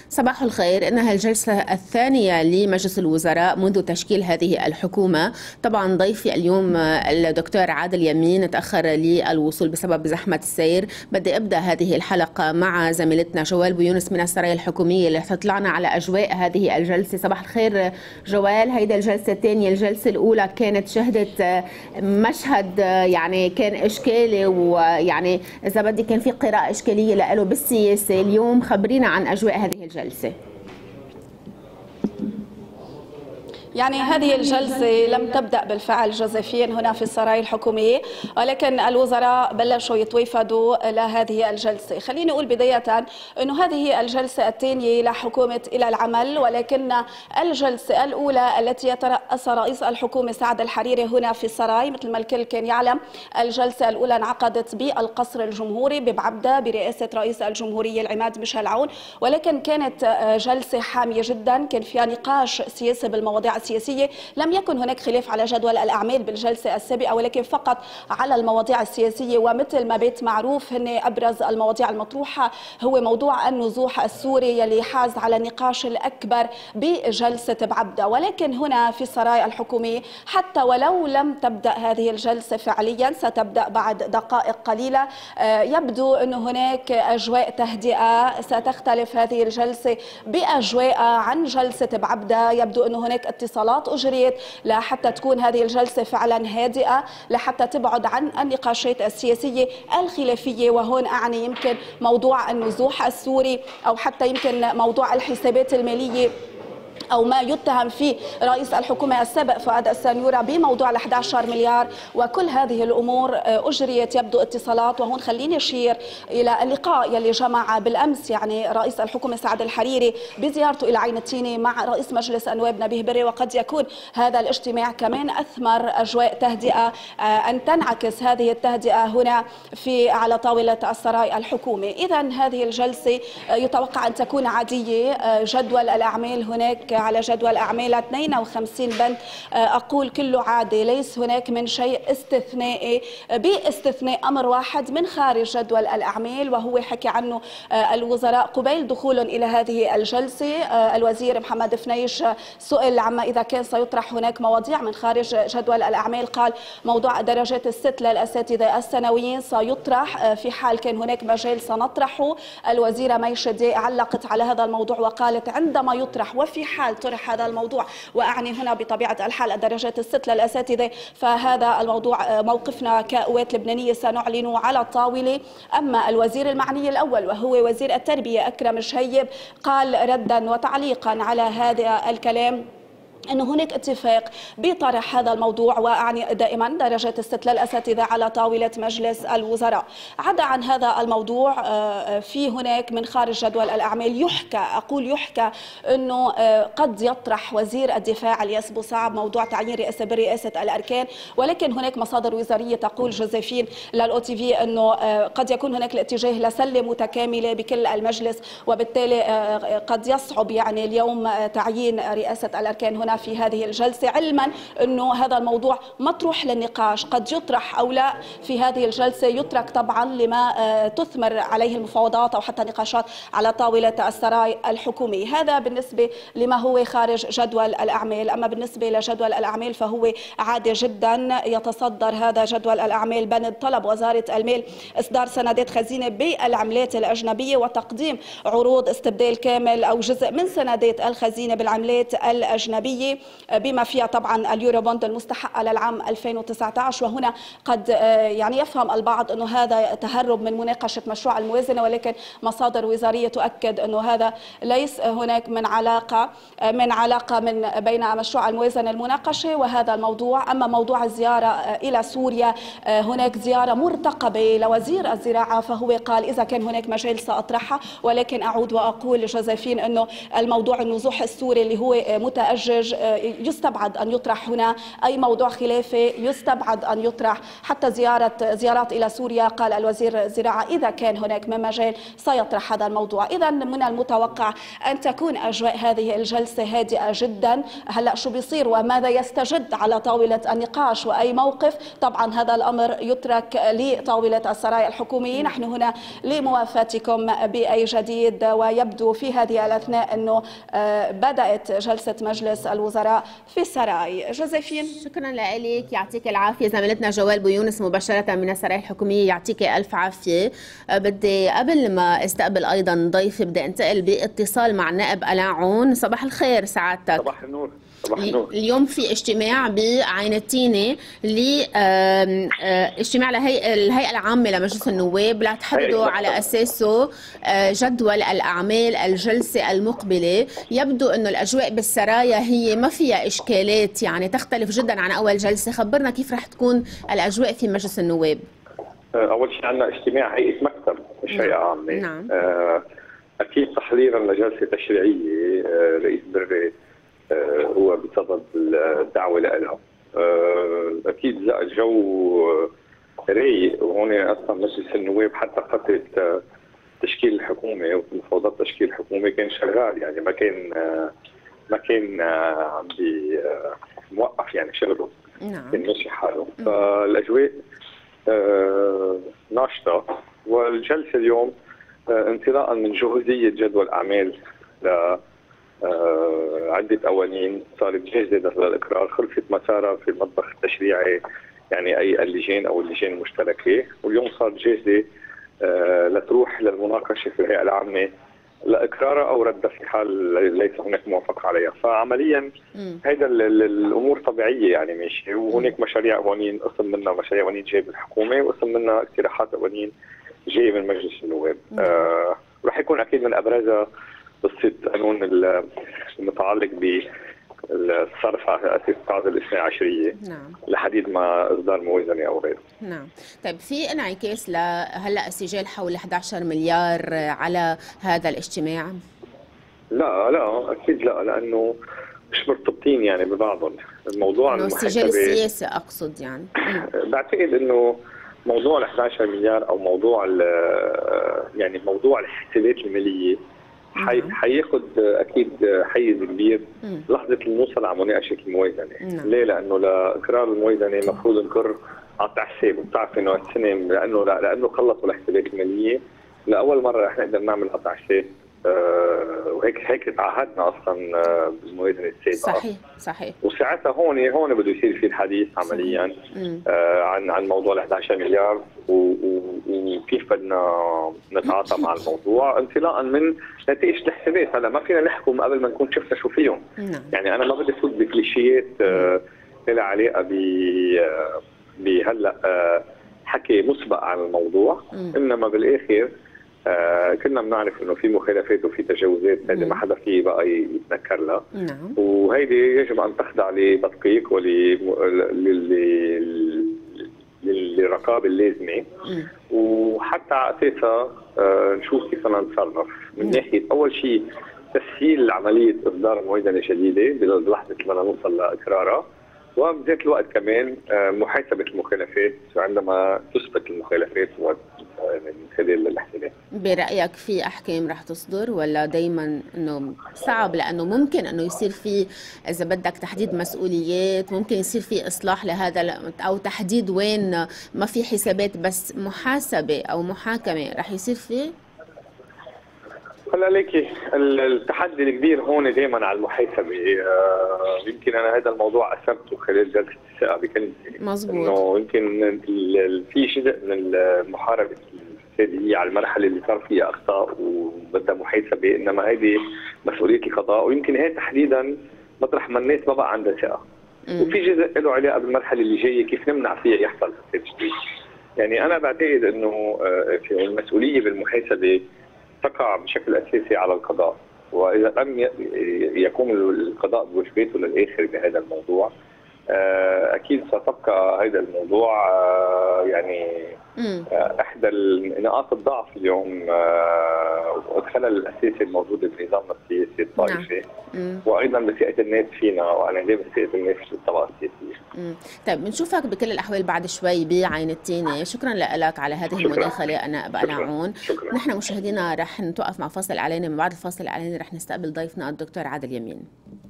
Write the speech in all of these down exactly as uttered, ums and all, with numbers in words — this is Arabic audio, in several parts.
صباح الخير. إنها الجلسة الثانية لمجلس الوزراء منذ تشكيل هذه الحكومة. طبعا ضيفي اليوم الدكتور عادل يمين تأخر للوصول بسبب زحمة السير. بدي أبدأ هذه الحلقة مع زميلتنا جوال بيونس من السرايا الحكومية اللي تطلعنا على أجواء هذه الجلسة. صباح الخير جوال. هيدا الجلسة الثانية، الجلسة الأولى كانت شهدت مشهد يعني كان إشكالي، ويعني إذا بدي كان في قراءة إشكالية له بالسياسة. اليوم خبرينا عن أجواء هذه الجلسة. يعني هذه الجلسة لم تبدأ بالفعل جوزيفين هنا في السرايا الحكومية، ولكن الوزراء بلشوا يتوافدوا لهذه الجلسة. خليني أقول بداية أنه هذه الجلسة الثانية لحكومة إلى العمل، ولكن الجلسة الأولى التي يترأس رئيس الحكومة سعد الحريري هنا في السراي مثل ما الكل كان يعلم، الجلسة الأولى انعقدت بالقصر الجمهوري ببعبدة برئاسة رئيس الجمهورية العماد ميشيل عون، ولكن كانت جلسة حامية جدا، كان فيها نقاش سياسي بالمواضيع السياسية. لم يكن هناك خلاف على جدول الأعمال بالجلسة السابقة، ولكن فقط على المواضيع السياسية. ومثل ما بيت معروف هن أبرز المواضيع المطروحة هو موضوع النزوح السوري يلي حاز على النقاش الأكبر بجلسة بعبدة. ولكن هنا في السرايا الحكومية حتى ولو لم تبدأ هذه الجلسة فعليا، ستبدأ بعد دقائق قليلة، يبدو أن هناك أجواء تهدئة. ستختلف هذه الجلسة بأجواء عن جلسة بعبدة. يبدو أن هناك اتصالات أجريت لحتى تكون هذه الجلسة فعلا هادئة، لحتى تبعد عن النقاشات السياسية الخلافية، وهون أعني يمكن موضوع النزوح السوري أو حتى يمكن موضوع الحسابات المالية أو ما يتهم فيه رئيس الحكومة السابق فؤاد السنيورة بموضوع ال أحد عشر مليار. وكل هذه الأمور أجريت يبدو اتصالات. وهون خليني أشير إلى اللقاء يلي جمع بالأمس يعني رئيس الحكومة سعد الحريري بزيارته إلى عين التيني مع رئيس مجلس النواب نبيه بري، وقد يكون هذا الاجتماع كمان أثمر أجواء تهدئة، أن تنعكس هذه التهدئة هنا في على طاولة السراي الحكومي. إذا هذه الجلسة يتوقع أن تكون عادية. جدول الأعمال هناك على جدول أعمال اثنين وخمسين بند، أقول كله عادي، ليس هناك من شيء استثنائي باستثناء أمر واحد من خارج جدول الأعمال، وهو حكي عنه الوزراء قبيل دخولهم إلى هذه الجلسة. الوزير محمد فنيش سئل عما إذا كان سيطرح هناك مواضيع من خارج جدول الأعمال، قال موضوع درجات الست للأساتذة الثانويين سيطرح في حال كان هناك مجال سنطرحه. الوزيرة مي شدي علقت على هذا الموضوع وقالت عندما يطرح وفي حال طرح هذا الموضوع، وأعني هنا بطبيعة الحال الدرجات الست للأساتذة، فهذا الموضوع موقفنا كقوات لبنانية سنعلنه على الطاولة. أما الوزير المعني الأول وهو وزير التربية أكرم الشهيب قال ردا وتعليقا على هذا الكلام أنه هناك اتفاق بطرح هذا الموضوع، وأعني دائما درجة الست للأساتذة على طاولة مجلس الوزراء. عدا عن هذا الموضوع في هناك من خارج جدول الأعمال يحكى، أقول يحكى أنه قد يطرح وزير الدفاع الياس بوصعب موضوع تعيين رئاسة برئاسة الأركان، ولكن هناك مصادر وزارية تقول جوزيفين للأو تي في أنه قد يكون هناك الاتجاه لسلة متكاملة بكل المجلس، وبالتالي قد يصعب يعني اليوم تعيين رئاسة الأركان هنا في هذه الجلسة، علما أنه هذا الموضوع مطروح للنقاش، قد يطرح أو لا في هذه الجلسة، يترك طبعا لما تثمر عليه المفاوضات أو حتى نقاشات على طاولة السراي الحكومي. هذا بالنسبة لما هو خارج جدول الأعمال. أما بالنسبة لجدول الأعمال فهو عادي جدا. يتصدر هذا جدول الأعمال بند طلب وزارة المال إصدار سندات خزينة بالعملات الأجنبية وتقديم عروض استبدال كامل أو جزء من سندات الخزينة بالعملات الأجنبية بما فيها طبعا اليورو بوند المستحقة للعام ألفين وتسعة عشر. وهنا قد يعني يفهم البعض أنه هذا تهرب من مناقشة مشروع الموازنة، ولكن مصادر وزارية تؤكد أنه هذا ليس هناك من علاقة من علاقة من بين مشروع الموازنة المناقشة وهذا الموضوع. أما موضوع الزيارة إلى سوريا، هناك زيارة مرتقبة لوزير الزراعة، فهو قال إذا كان هناك مجال سأطرحها، ولكن أعود وأقول جوزيفين أنه الموضوع النزوح السوري اللي هو متأجج يستبعد أن يطرح هنا أي موضوع خلافي، يستبعد أن يطرح حتى زيارة زيارات إلى سوريا. قال الوزير الزراعة إذا كان هناك من مجال سيطرح هذا الموضوع. إذا من المتوقع أن تكون أجواء هذه الجلسة هادئة جدا. هلأ شو بيصير وماذا يستجد على طاولة النقاش وأي موقف، طبعا هذا الأمر يترك لطاولة السرايا الحكومية. نحن هنا لموافاتكم بأي جديد. ويبدو في هذه الأثناء أنه بدأت جلسة مجلس الوزراء في السراي. جوزيفين، شكرا لك، يعطيك العافية. زميلتنا جوال بويونس مباشرة من السرايا الحكومية، يعطيك ألف عافية. بدي قبل ما استقبل أيضا ضيفي بدي انتقل باتصال مع النائب ألان عون. صباح الخير سعادتك. صباح النور. صباح النور. اليوم في اجتماع بعين التينة لاجتماع الهيئة العامة لمجلس النواب لتحددوا على أساسه جدول الأعمال الجلسة المقبلة. يبدو أنه الأجواء بالسرايا هي ما فيها إشكالات، يعني تختلف جدا عن أول جلسة. خبرنا كيف رح تكون الأجواء في مجلس النواب. أول شيء عندنا اجتماع هيئة مكتب مش هيئة عامة. نعم. أكيد تحضيرا لجلسة تشريعية رئيس بري هو بصدد الدعوة لها. أكيد لا الجو رايق، وهون أصلا مجلس النواب حتى فترة تشكيل الحكومة ومفاوضات تشكيل الحكومة كان شغال، يعني ما كان ما كان عم موقف يعني شغله. نعم. كان ماشي حاله. فالأجواء ناشطة. والجلسة اليوم انطلاقا من جهوزية جدول أعمال ل عدة قوانين صارت جاهزة للإقرار، خلفت مسارها في المطبخ التشريعي، يعني أي اللجان أو اللجان المشتركة، واليوم صارت جاهزة لتروح للمناقشة في الهيئة العامة لإقرارها أو ردها في حال ليس هناك موافقة عليها. فعمليا هيدا الأمور طبيعية يعني ماشية. وهناك مشاريع قوانين، قسم منها مشاريع قوانين جاي بالحكومة وقسم منها اقتراحات قوانين جاي من مجلس النواب. آه رح يكون أكيد من أبرزها قصة قانون المتعلق بالصرف على أساس التعديل الاثني عشرية. نعم. لحديد ما إصدار موازنة أو غيره. نعم. طيب في انعكاس لهلا السجال حول أحد عشر مليار على هذا الاجتماع؟ لا لا أكيد لا، لأنه مش مرتبطين يعني ببعضهم. الموضوع انه السجل السياسي أقصد يعني. بعتقد إنه موضوع ال أحد عشر مليار أو موضوع يعني موضوع الحسابات المالية حي... حياخد اكيد حيز كبير لحظه الموصل على مناقشه الموازنه. نعم. ليه؟ لانه لاقرار الموازنه المفروض نقر على التحساب، وبتعرف انه السنه لانه لا لانه خلصوا الحسابات الماليه لاول مره رح نقدر نعمل قطع حساب. آه وهيك هيك تعهدنا اصلا آه بالموازنه السابقه. صحيح صحيح. وساعتها هون هون بده يصير في الحديث عمليا آه عن عن موضوع ال أحد عشر مليار وكيف بدنا نتعاطى مع الموضوع انطلاقا من نتائج الحسابات. هلا ما فينا نحكم قبل ما نكون شفنا شو فيهم. نعم. يعني انا ما بدي فوت بكليشيات آه لها علاقه ب آه بهلا آه حكي مسبق عن الموضوع. م. انما بالاخر آه كنا بنعرف انه في مخالفات وفي تجاوزات، هذه ما حدا فيه بقى يتنكر لها. نعم. وهيدي يجب ان تخضع لتدقيق وللرقابه اللازمه. وحتى على اساسها آه نشوف كيف بدنا نتصرف من ناحيه اول شيء تسهيل عمليه اصدار موازنه جديده بلحظه ما نوصل لاقرارها، وبذات الوقت كمان محاسبة المخالفات عندما تثبت المخالفات من خلال الحسابات. برأيك في أحكام رح تصدر ولا دايما أنه صعب؟ لأنه ممكن أنه يصير في إذا بدك تحديد مسؤوليات، ممكن يصير في إصلاح لهذا أو تحديد وين ما في حسابات بس محاسبة أو محاكمة رح يصير فيه؟ هلا ليكي التحدي الكبير هون دائما على المحاسبه. يمكن انا هذا الموضوع اثرته خلال جلسه الثقه بكلمتي. مظبوط. انه يمكن في جزء من محاربه الفساد هي على المرحله اللي صار فيها اخطاء وبدها محاسبه، انما هذه مسؤوليه القضاء، ويمكن هي تحديدا مطرح ما الناس ما بقى عندها ثقه. وفي جزء له علاقه بالمرحله اللي جايه كيف نمنع فيها يحصل فساد جديد. يعني انا بعتقد انه في المسؤوليه بالمحاسبه تقع بشكل اساسي على القضاء، واذا لم يقوم القضاء بواجباته للاخر بهذا الموضوع اكيد ستبقى هذا الموضوع يعني احدى نقاط الضعف اليوم الخلل الاساسي الموجود بنظامنا السياسي الطائفي، نعم. وايضا بثقه الناس فينا وانعدام ثقه الناس في الطبقه السياسيه. مم. طيب بنشوفك بكل الاحوال بعد شوي بعين التينه. شكرا لك على هذه المداخله انا بقلعون. نحن مشاهدينا رح نتوقف مع فاصل اعلاني، من بعد الفاصل الاعلاني رح نستقبل ضيفنا الدكتور عادل يمين.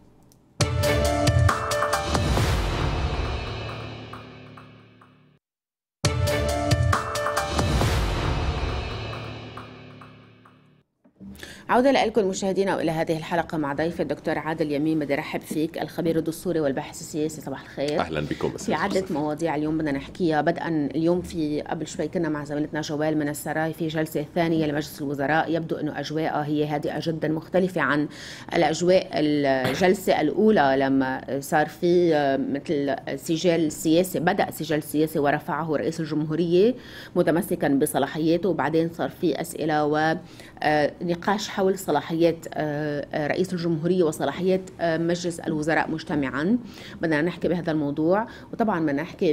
عودة لكم مشاهدينا وإلى هذه الحلقة مع ضيف الدكتور عادل يمين. بدي أرحب فيك الخبير الدستوري والباحث السياسي. صباح الخير. أهلا بكم. في عدة مواضيع اليوم بدنا نحكيها. بدءا اليوم في قبل شوي كنا مع زميلتنا جوال من السراي في جلسة ثانية لمجلس الوزراء، يبدو أنه أجواءها هي هادئة جدا مختلفة عن الأجواء الجلسة الأولى لما صار في مثل سجال سياسي، بدأ سجال سياسي ورفعه رئيس الجمهورية متمسكا بصلاحياته، وبعدين صار في أسئلة ونقاش حول صلاحيات رئيس الجمهورية وصلاحيات مجلس الوزراء مجتمعا. بدنا نحكي بهذا الموضوع، وطبعا بدنا نحكي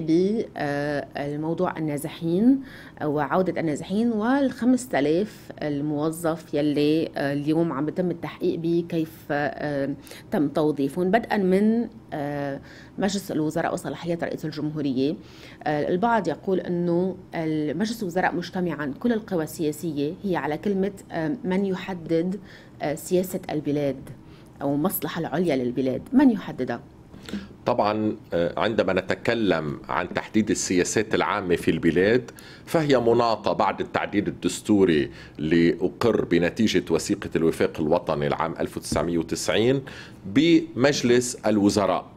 بالموضوع النازحين وعودة النازحين والخمسة آلاف الموظف يلي اليوم عم بيتم التحقيق بكيف تم توظيفهم، بدءا من مجلس الوزراء وصلاحيات رئيس الجمهورية. البعض يقول أنه مجلس الوزراء مجتمعا كل القوى السياسية هي على كلمة من يحدد سياسة البلاد أو المصلحة العليا للبلاد، من يحددها؟ طبعا عندما نتكلم عن تحديد السياسات العامة في البلاد فهي مناطة بعد التعديل الدستوري اللي أقر بنتيجة وثيقة الوفاق الوطني العام ألف وتسعمئة وتسعين بمجلس الوزراء.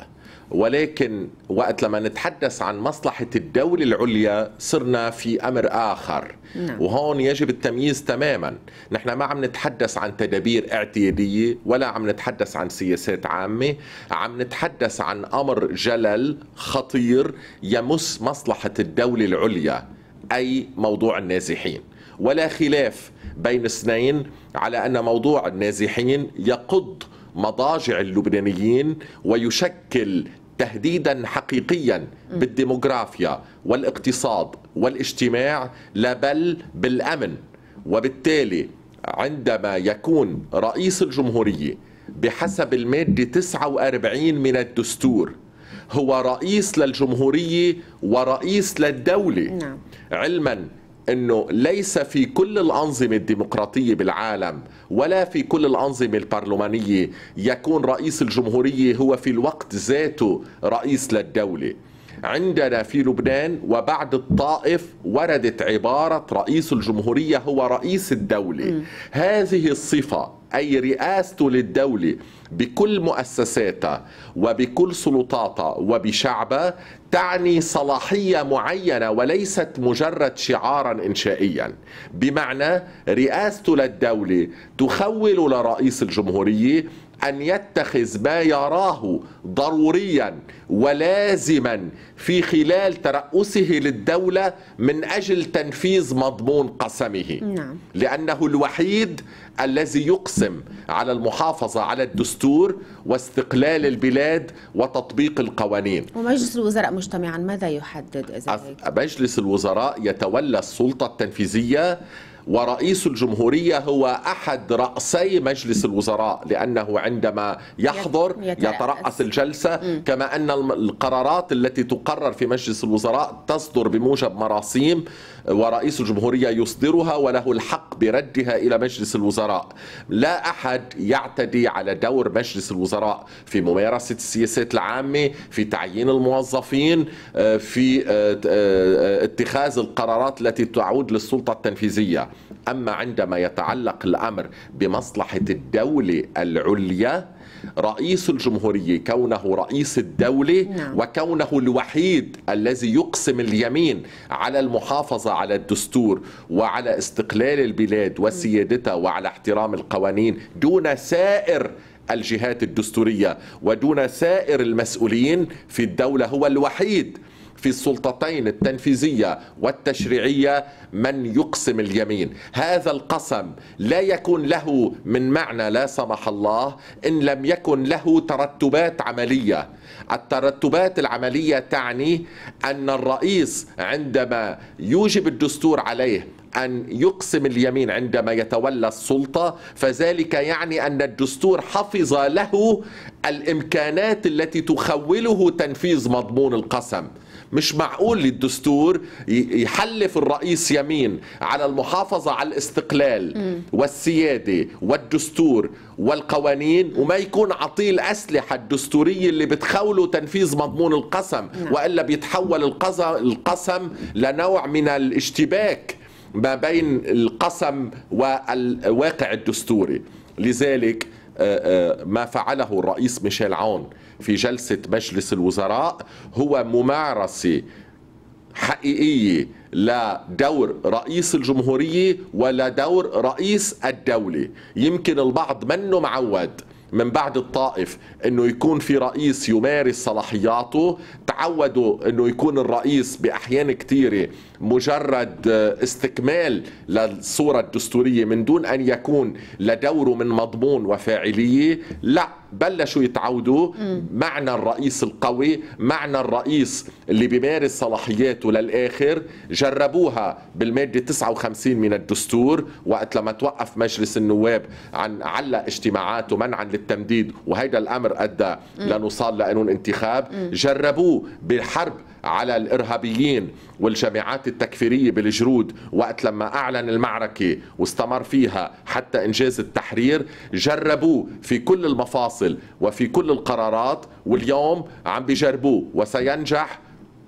ولكن وقت لما نتحدث عن مصلحة الدولة العليا صرنا في أمر آخر. نعم. وهون يجب التمييز تماما. نحن ما عم نتحدث عن تدابير اعتيادية ولا عم نتحدث عن سياسات عامة، عم نتحدث عن أمر جلل خطير يمس مصلحة الدولة العليا، أي موضوع النازحين. ولا خلاف بين اثنين على أن موضوع النازحين يقض مضاجع اللبنانيين ويشكل تهديدا حقيقيا بالديموغرافيا والاقتصاد والاجتماع، لا بل بالأمن. وبالتالي عندما يكون رئيس الجمهورية بحسب المادة تسعة وأربعين من الدستور هو رئيس للجمهورية ورئيس للدولة، علما أنه ليس في كل الأنظمة الديمقراطية بالعالم ولا في كل الأنظمة البرلمانية يكون رئيس الجمهورية هو في الوقت ذاته رئيس للدولة. عندنا في لبنان وبعد الطائف وردت عبارة رئيس الجمهورية هو رئيس الدولة. م. هذه الصفة أي رئاسته للدولة بكل مؤسساتها وبكل سلطاتها وبشعبها تعني صلاحية معينة وليست مجرد شعارا إنشائيا. بمعنى رئاسته للدولة تخول لرئيس الجمهورية أن يتخذ ما يراه ضروريا ولازما في خلال ترأسه للدولة من أجل تنفيذ مضمون قسمه. نعم. لأنه الوحيد الذي يقسم على المحافظة على الدستور واستقلال البلاد وتطبيق القوانين. ومجلس الوزراء مجتمعا ماذا يحدد إذا هيك؟ مجلس الوزراء يتولى السلطة التنفيذية، ورئيس الجمهورية هو أحد رأسي مجلس الوزراء، لأنه عندما يحضر يترأس الجلسة. م. كما أن القرارات التي تقرر في مجلس الوزراء تصدر بموجب مراسيم ورئيس الجمهورية يصدرها وله الحق بردها إلى مجلس الوزراء. لا أحد يعتدي على دور مجلس الوزراء في ممارسة السياسات العامة، في تعيين الموظفين، في اتخاذ القرارات التي تعود للسلطة التنفيذية. أما عندما يتعلق الأمر بمصلحة الدولة العليا، رئيس الجمهورية كونه رئيس الدولة نعم. وكونه الوحيد الذي يقسم اليمين على المحافظة على الدستور وعلى استقلال البلاد وسيادتها وعلى احترام القوانين دون سائر الجهات الدستورية ودون سائر المسؤولين في الدولة، هو الوحيد في السلطتين التنفيذية والتشريعية من يقسم اليمين. هذا القسم لا يكون له من معنى لا سمح الله إن لم يكن له ترتبات عملية. الترتبات العملية تعني أن الرئيس عندما يوجب الدستور عليه أن يقسم اليمين عندما يتولى السلطة، فذلك يعني أن الدستور حفظ له الإمكانات التي تخوله تنفيذ مضمون القسم. مش معقول للدستور يحلف الرئيس يمين على المحافظة على الاستقلال والسيادة والدستور والقوانين وما يكون عطيه الأسلحة الدستورية اللي بتخوله تنفيذ مضمون القسم، وإلا بيتحول القسم لنوع من الاشتباك ما بين القسم والواقع الدستوري. لذلك ما فعله الرئيس ميشيل عون في جلسة مجلس الوزراء هو ممارسة حقيقية لدور رئيس الجمهورية ولا دور رئيس الدولة. يمكن البعض منه معود من بعد الطائف انه يكون في رئيس يمارس صلاحياته، تعودوا انه يكون الرئيس باحيان كثيره مجرد استكمال للصوره الدستوريه من دون ان يكون لدوره من مضمون وفاعليه. لا، بلشوا يتعودوا معنى الرئيس القوي، معنى الرئيس اللي بيمارس صلاحياته للآخر. جربوها بالمادة تسعة وخمسين من الدستور وقت لما توقف مجلس النواب عن علق اجتماعاته منعا للتمديد، وهيدا الأمر أدى لنوصل لقانون انتخاب. جربوه بالحرب على الإرهابيين والجماعات التكفيرية بالجرود وقت لما أعلن المعركة واستمر فيها حتى إنجاز التحرير. جربوه في كل المفاصل وفي كل القرارات، واليوم عم بيجربوه وسينجح.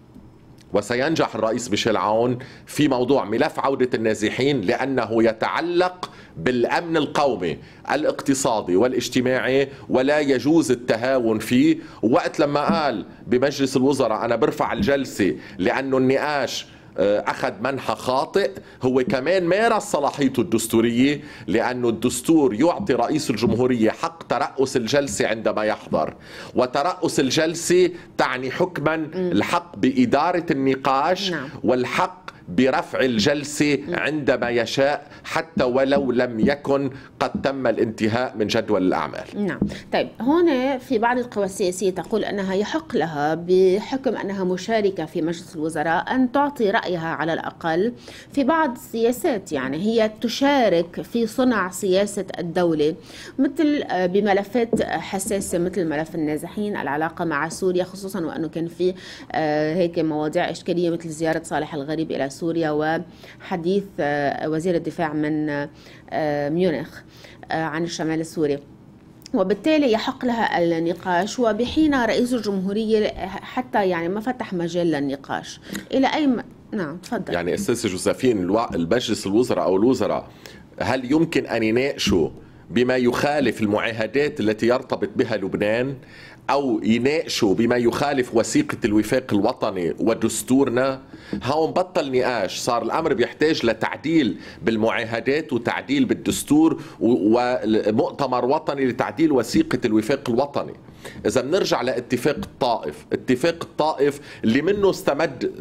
وسينجح الرئيس ميشيل عون في موضوع ملف عودة النازحين لأنه يتعلق بالأمن القومي الاقتصادي والاجتماعي ولا يجوز التهاون فيه. وقت لما قال بمجلس الوزراء أنا برفع الجلسة لأنه النقاش أخذ منحى خاطئ، هو كمان مارس صلاحيته الدستورية، لأنه الدستور يعطي رئيس الجمهورية حق ترأس الجلسة عندما يحضر، وترأس الجلسة تعني حكما الحق بإدارة النقاش والحق برفع الجلسة عندما يشاء حتى ولو لم يكن قد تم الانتهاء من جدول الأعمال. نعم. طيب هنا في بعض القوى السياسية تقول أنها يحق لها بحكم أنها مشاركة في مجلس الوزراء أن تعطي رأيها على الأقل في بعض السياسات، يعني هي تشارك في صنع سياسة الدولة مثل بملفات حساسة مثل ملف النازحين، العلاقة مع سوريا، خصوصا وأنه كان في هيك مواضيع إشكالية مثل زيارة صالح الغريب إلى سوريا وحديث وزير الدفاع من ميونخ عن الشمال السوري، وبالتالي يحق لها النقاش. وبحين رئيس الجمهورية حتى يعني ما فتح مجال للنقاش إلى أي م... نعم تفضل. يعني أستاذ جوزفين، المجلس الوزراء أو الوزراء هل يمكن أن يناقشوا بما يخالف المعاهدات التي يرتبط بها لبنان، أو يناقشوا بما يخالف وثيقة الوفاق الوطني ودستورنا؟ هون بطل نقاش، صار الأمر بيحتاج لتعديل بالمعاهدات وتعديل بالدستور ومؤتمر وطني لتعديل وثيقة الوفاق الوطني. إذا بنرجع لاتفاق الطائف، اتفاق الطائف اللي منه استمد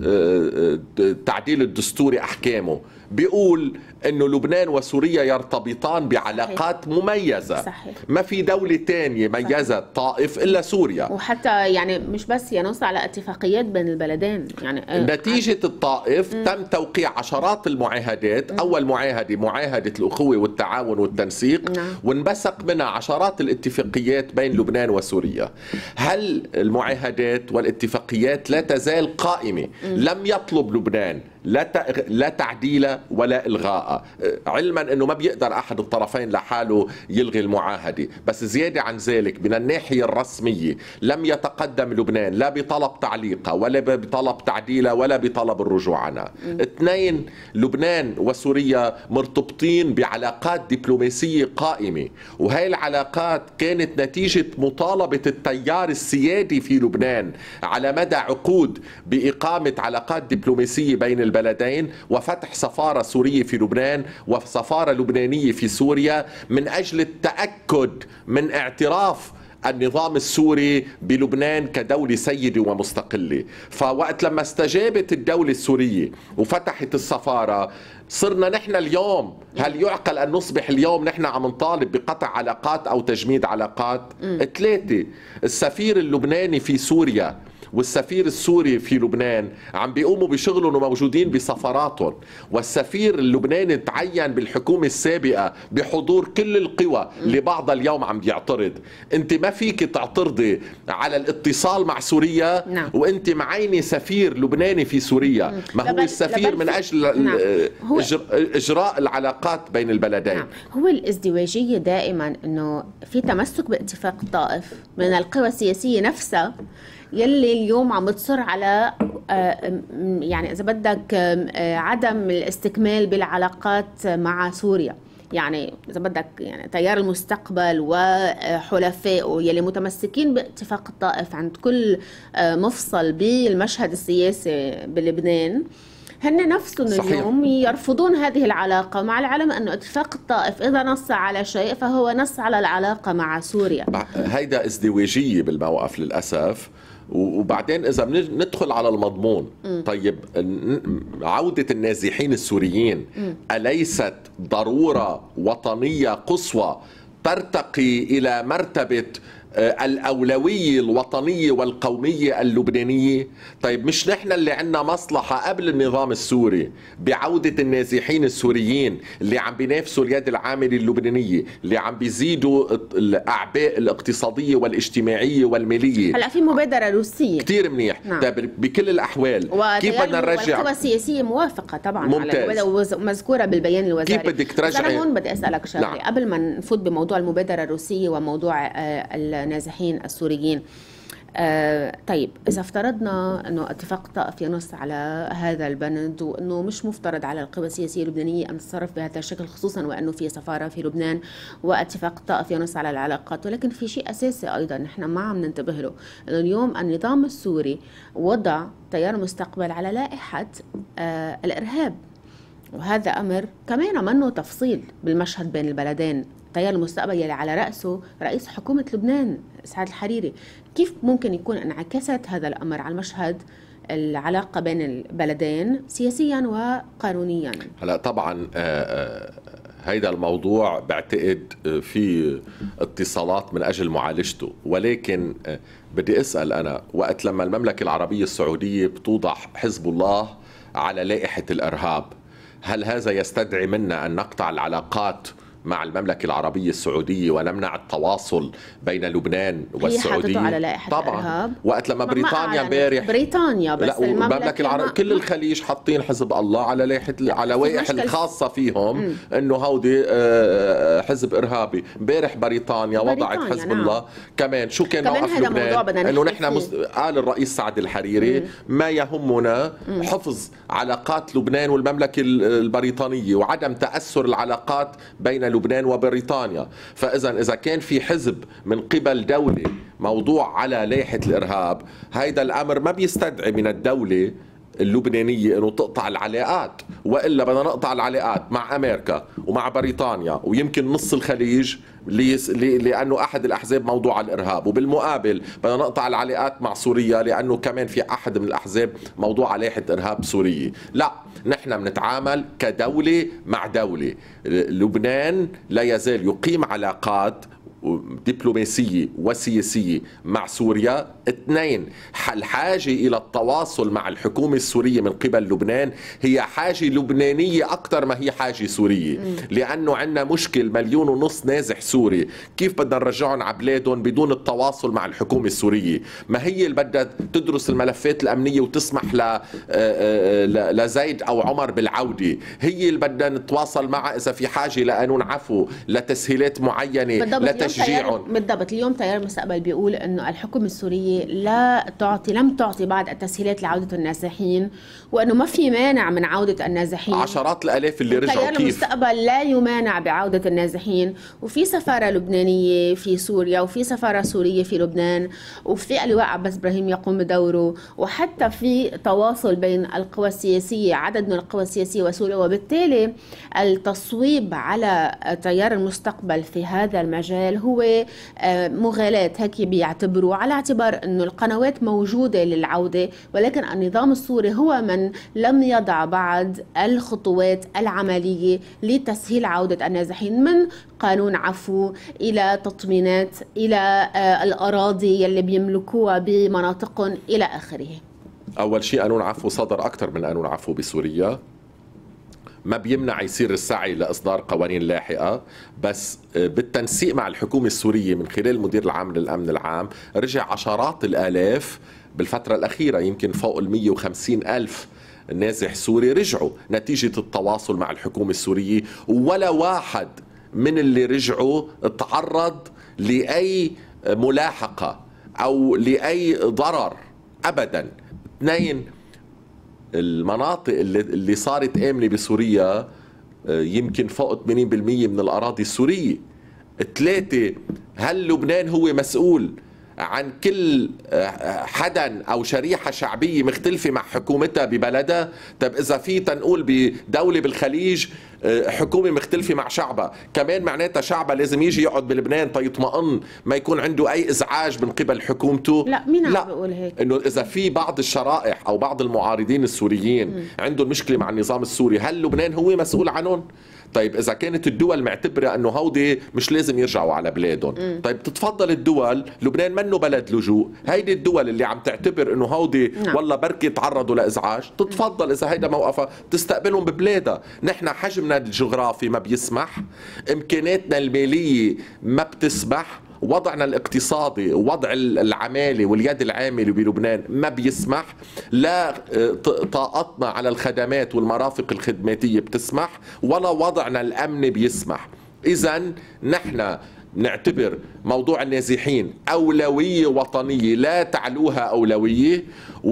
تعديل الدستوري أحكامه، بيقول انه لبنان وسوريا يرتبطان بعلاقات صحيح. مميزة. صحيح. ما في دولة تانية ميزت طائف الا سوريا، وحتى يعني مش بس ينص على اتفاقيات بين البلدين. يعني نتيجة الطائف م. تم توقيع عشرات المعاهدات. م. اول معاهدة معاهدة الاخوة والتعاون والتنسيق، نعم. وانبثق منها عشرات الاتفاقيات بين لبنان وسوريا. هل المعاهدات والاتفاقيات لا تزال قائمة؟ م. لم يطلب لبنان لا لا تعديل ولا إلغاء، علما أنه ما بيقدر أحد الطرفين لحاله يلغي المعاهدة، بس زيادة عن ذلك من الناحية الرسمية لم يتقدم لبنان لا بطلب تعليقها ولا بطلب تعديلها ولا بطلب الرجوع عنها. اثنين، لبنان وسوريا مرتبطين بعلاقات دبلوماسية قائمة، وهي العلاقات كانت نتيجة مطالبة التيار السيادي في لبنان على مدى عقود بإقامة علاقات دبلوماسية بين البلدين وفتح سفارة سورية في لبنان وسفارة لبنانية في سوريا من أجل التأكد من اعتراف النظام السوري بلبنان كدولة سيدة ومستقلة. فوقت لما استجابت الدولة السورية وفتحت السفارة، صرنا نحن اليوم، هل يعقل أن نصبح اليوم نحن عم نطالب بقطع علاقات أو تجميد علاقات؟ ثلاثة، السفير اللبناني في سوريا والسفير السوري في لبنان عم بيقوموا بشغلهم وموجودين بسفراتهم، والسفير اللبناني تعين بالحكومة السابقة بحضور كل القوى اللي بعضها اليوم عم بيعترض. انت ما فيك تعترضي على الاتصال مع سوريا نعم. وانت معيني سفير لبناني في سوريا، ما هو السفير من اجل نعم. اجراء العلاقات بين البلدين نعم. هو الازدواجية دائما انه في تمسك باتفاق الطائف من القوى السياسية نفسها يلي اليوم عم تصر على يعني إذا بدك عدم الاستكمال بالعلاقات مع سوريا. يعني إذا بدك يعني تيار المستقبل وحلفائه يلي متمسكين باتفاق الطائف عند كل مفصل بالمشهد السياسي بلبنان، هن نفسهم اليوم يرفضون هذه العلاقة، مع العلم أنه اتفاق الطائف إذا نص على شيء فهو نص على العلاقة مع سوريا. هيدا ازدواجية بالموقف للأسف. وبعدين إذا ندخل على المضمون م. طيب عودة النازحين السوريين م. أليست ضرورة وطنية قصوى ترتقي إلى مرتبة الأولوية الوطنية والقومية اللبنانية؟ طيب مش نحن اللي عنا مصلحة قبل النظام السوري بعودة النازحين السوريين اللي عم بينافسوا اليد العاملة اللبنانية، اللي عم بيزيدوا الأعباء الاقتصادية والاجتماعية والمالية؟ هلا في مبادرة روسية كتير منيح نعم. طيب بكل الأحوال كيف بدنا نرجع؟ والقوى السياسية موافقة طبعا ممتاز. على ومذكورة بالبالبيان الوزاري. كيف بدك ترجعي؟ أنا هون بدي أسألك شغلة نعم. قبل ما نفوت بموضوع المبادرة الروسية وموضوع النازحين السوريين. آه طيب إذا افترضنا أنه اتفاق الطائف ينص على هذا البند وأنه مش مفترض على القوى السياسية اللبنانية أن تتصرف بهذا الشكل، خصوصا وأنه في سفارة في لبنان واتفاق الطائف ينص على العلاقات، ولكن في شيء أساسي أيضا نحن ما عم ننتبه له، أنه اليوم النظام السوري وضع تيار المستقبل على لائحة آه الإرهاب، وهذا أمر كمان منه تفصيل بالمشهد بين البلدين. تيار المستقبل يلي على رأسه رئيس حكومة لبنان سعد الحريري، كيف ممكن يكون انعكست هذا الأمر على المشهد العلاقة بين البلدين سياسيا وقانونيا؟ هلا طبعا هيدا الموضوع بعتقد في اتصالات من أجل معالجته، ولكن بدي أسأل أنا، وقت لما المملكة العربية السعودية بتوضع حزب الله على لائحة الإرهاب، هل هذا يستدعي منا أن نقطع العلاقات مع المملكة العربية السعودية ونمنع التواصل بين لبنان والسعودية؟ على لائحة طبعا الإرهاب. وقت لما بريطانيا امبارح بريطانيا بس لا المملكة العربية كل الخليج حاطين حزب الله على لائحة على لوائح الخاصة فيهم انه هودي حزب إرهابي. امبارح بريطانيا وضعت حزب نعم. الله كمان. شو كان موقف لبنان؟ انه نحن مس... قال الرئيس سعد الحريري مم. ما يهمنا مم. حفظ علاقات لبنان والمملكة البريطانية وعدم تأثر العلاقات بين لبنان وبريطانيا. فإذا إذا كان في حزب من قبل دولة موضوع على لائحة الإرهاب، هيدا الأمر ما بيستدعي من الدولة اللبنانية أنه تقطع العلاقات، وإلا بدنا نقطع العلاقات مع أمريكا ومع بريطانيا ويمكن نص الخليج لأنه أحد الأحزاب موضوع الإرهاب، وبالمقابل بدنا نقطع العلاقات مع سوريا لأنه كمان في أحد من الأحزاب موضوع لائحة إرهاب سورية. لا، نحن بنتعامل كدولة مع دولة. لبنان لا يزال يقيم علاقات دبلوماسية وسياسية مع سوريا. اثنين، الحاجة إلى التواصل مع الحكومة السورية من قبل لبنان هي حاجة لبنانية أكثر ما هي حاجة سورية، لأنه عندنا مشكل مليون ونص نازح سوري، كيف بدنا نرجعهم على بلادهم بدون التواصل مع الحكومة السورية؟ ما هي اللي بدها تدرس الملفات الأمنية وتسمح لزيد أو عمر بالعودة؟ هي اللي بدنا نتواصل معها إذا في حاجة لقانون عفو، لتسهيلات معينة، لتشجيعهم. بالضبط. اليوم تيار المستقبل بيقول انه الحكومه السوريه لا تعطي لم تعطي بعض التسهيلات لعوده النازحين، وانه ما في مانع من عوده النازحين. عشرات الالاف اللي رجعوا. تيار المستقبل لا يمانع بعوده النازحين، وفي سفاره لبنانيه في سوريا وفي سفاره سوريه في لبنان، وفي اللواء عباس ابراهيم يقوم بدوره، وحتى في تواصل بين القوى السياسيه، عدد من القوى السياسيه وسوريا. وبالتالي التصويب على تيار المستقبل في هذا المجال هو مغالاة هيك بيعتبروا، على اعتبار أنه القنوات موجودة للعودة، ولكن النظام السوري هو من لم يضع بعد الخطوات العملية لتسهيل عودة النازحين، من قانون عفو إلى تطمينات إلى الأراضي يلي بيملكوها بمناطقهم إلى آخره. أول شيء قانون عفو صدر أكثر من قانون عفو بسوريا، ما بيمنع يصير السعي لإصدار قوانين لاحقة، بس بالتنسيق مع الحكومة السورية من خلال المدير العام للأمن العام رجع عشرات الآلاف بالفترة الأخيرة، يمكن فوق المية وخمسين ألف نازح سوري رجعوا نتيجة التواصل مع الحكومة السورية، ولا واحد من اللي رجعوا تعرض لأي ملاحقة أو لأي ضرر أبدا. اثنين، المناطق اللي, اللي صارت آمنة بسوريا يمكن فوق ثمانين بالمية من الأراضي السورية. ثلاثة، هل لبنان هو مسؤول عن كل حدا أو شريحة شعبية مختلفة مع حكومتها ببلدها؟ طب إذا في تنقول بدولة بالخليج حكومة مختلفة مع شعبها، كمان معناتها شعبها لازم يجي يقعد بلبنان تيطمئن ما يكون عنده أي إزعاج من قبل حكومته؟ لا، مين عم بيقول هيك؟ إنه إذا في بعض الشرائح أو بعض المعارضين السوريين م. عندهم مشكلة مع النظام السوري، هل لبنان هو مسؤول عنهم؟ طيب إذا كانت الدول معتبرة أنه هودي مش لازم يرجعوا على بلادهم، م. طيب تتفضل الدول، لبنان منه بلد لجوء، هيدي الدول اللي عم تعتبر أنه هودي نعم. والله بركي تعرضوا لإزعاج، تتفضل إذا هيدا موقفها تستقبلهم ببلادها. نحن حجمنا الجغرافي ما بيسمح، إمكاناتنا المالية ما بتسمح، وضعنا الاقتصادي ووضع العمالة واليد العاملة بلبنان ما بيسمح، لا طاقتنا على الخدمات والمرافق الخدماتية بتسمح، ولا وضعنا الأمن بيسمح. إذن نحن نعتبر موضوع النازحين أولوية وطنية لا تعلوها أولوية،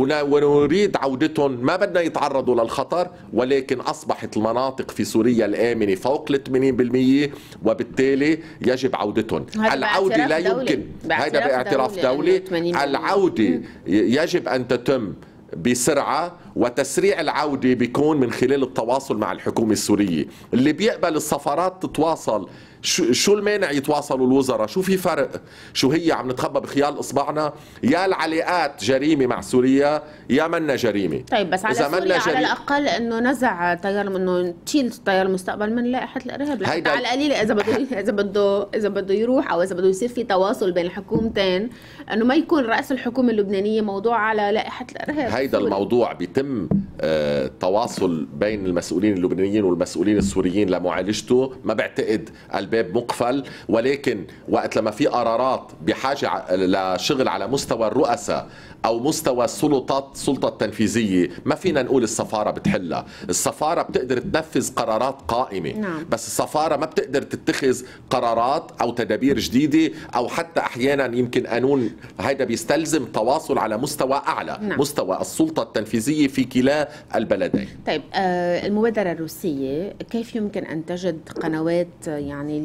ونريد عودتهم، ما بدنا يتعرضوا للخطر، ولكن أصبحت المناطق في سوريا الآمنة فوق ال ثمانين بالمية، وبالتالي يجب عودتهم. العودة لا يمكن، هذا باعتراف دولي، العودة يجب أن تتم بسرعة، وتسريع العودة بيكون من خلال التواصل مع الحكومة السورية. اللي بيقبل السفارات تتواصل، شو المانع يتواصلوا الوزراء؟ شو في فرق؟ شو هي عم نتخبى بخيال إصبعنا؟ يا العلاقات جريمة مع سوريا يا منا جريمة. طيب بس على سوريا على الأقل إنه نزع تيار، إنه تشيل تيار المستقبل من لائحة الإرهاب، لحتى على القليلة إذا بده إذا بده إذا بده يروح أو إذا بده يصير في تواصل بين الحكومتين، إنه ما يكون رأس الحكومة اللبنانية موضوع على لائحة الإرهاب. هيدا الموضوع بيتم آه تواصل بين المسؤولين اللبنانيين والمسؤولين السوريين لمعالجته، ما بعتقد الباب مقفل، ولكن وقت لما في قرارات بحاجة لشغل على مستوى الرؤساء أو مستوى السلطات السلطة التنفيذية، ما فينا نقول السفارة بتحلها. السفارة بتقدر تنفذ قرارات قائمة، نعم. بس السفارة ما بتقدر تتخذ قرارات أو تدابير جديدة، أو حتى أحيانا يمكن قانون هيدا بيستلزم تواصل على مستوى أعلى، نعم. مستوى السلطة التنفيذية في كلا البلدين. طيب آه المبادرة الروسية كيف يمكن أن تجد قنوات يعني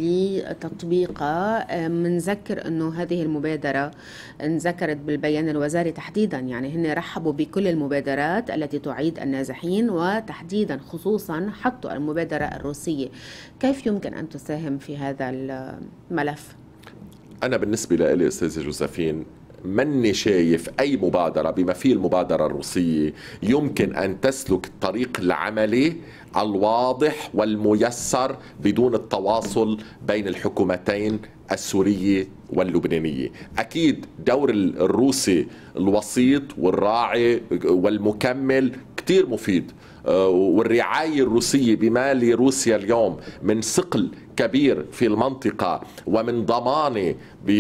لتطبيقها؟ منذكر أنه هذه المبادرة انذكرت بالبيان الوزاري تحديدا، يعني هن رحبوا بكل المبادرات التي تعيد النازحين، وتحديدا خصوصا حطوا المبادرة الروسية. كيف يمكن أن تساهم في هذا الملف؟ أنا بالنسبة لي أستاذة جوزفين مني شايف أي مبادرة بما فيه المبادرة الروسية يمكن أن تسلك الطريق العملي الواضح والميسر بدون التواصل بين الحكومتين السورية واللبنانية. أكيد دور الروسي الوسيط والراعي والمكمل كتير مفيد، والرعاية الروسية بما لروسيا اليوم من ثقل كبير في المنطقة ومن ضمانة